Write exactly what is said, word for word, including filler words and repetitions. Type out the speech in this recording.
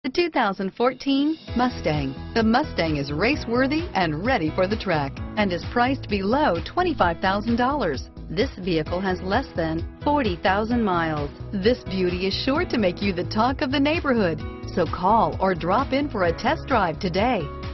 The two thousand fourteen Mustang. The Mustang is race-worthy and ready for the track and is priced below twenty-five thousand dollars. This vehicle has less than forty thousand miles. This beauty is sure to make you the talk of the neighborhood. So call or drop in for a test drive today.